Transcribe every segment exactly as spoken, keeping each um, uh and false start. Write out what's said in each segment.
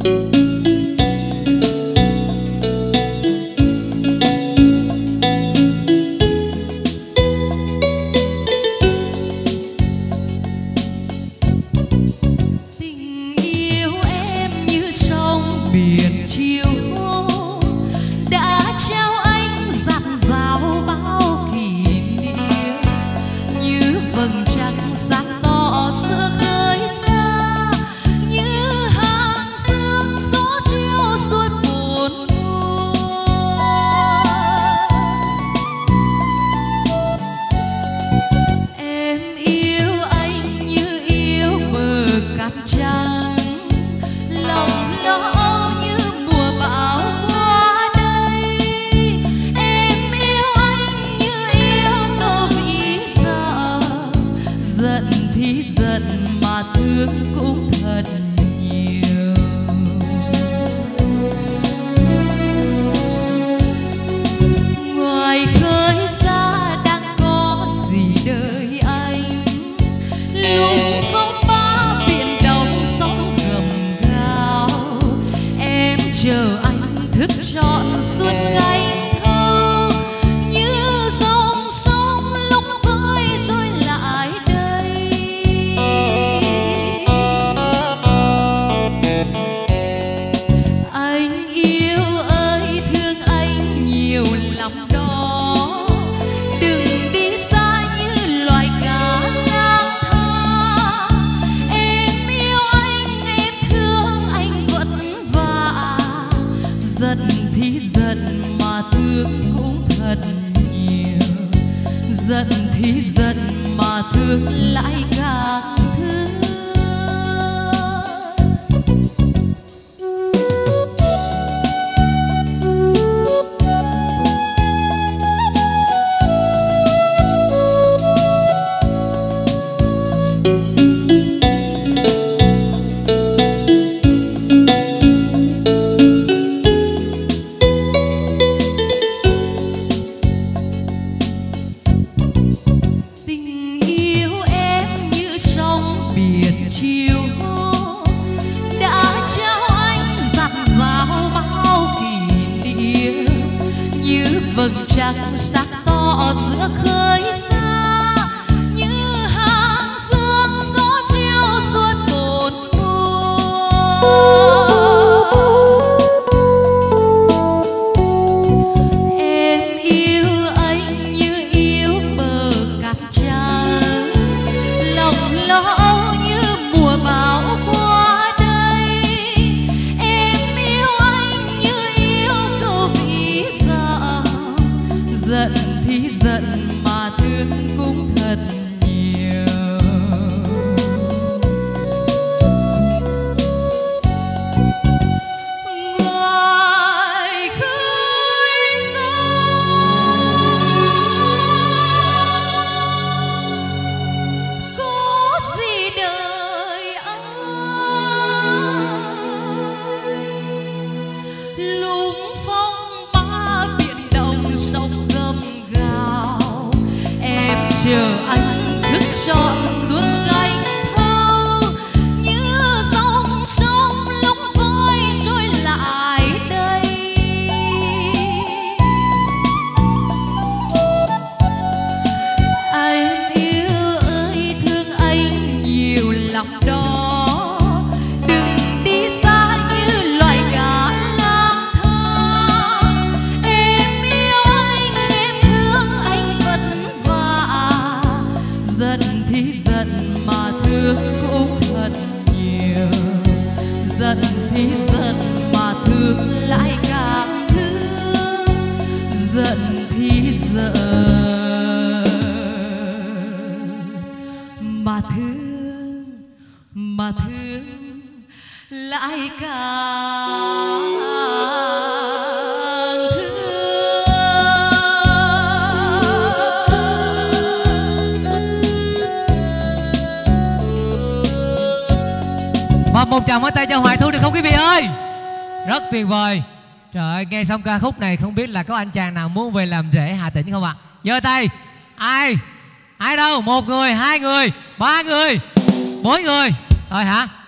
Một tràng pháo tay cho Hoài Thu được không quý vị ơi? Rất tuyệt vời. Trời ơi, nghe xong ca khúc này không biết là có anh chàng nào muốn về làm rể Hà Tĩnh không ạ? À? Giơ tay. Ai? Ai đâu? Một người, hai người, ba người, bốn người. Rồi hả?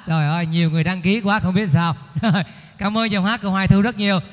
Trời ơi, nhiều người đăng ký quá không biết sao. Cảm ơn giọng hát của Hoài Thu rất nhiều.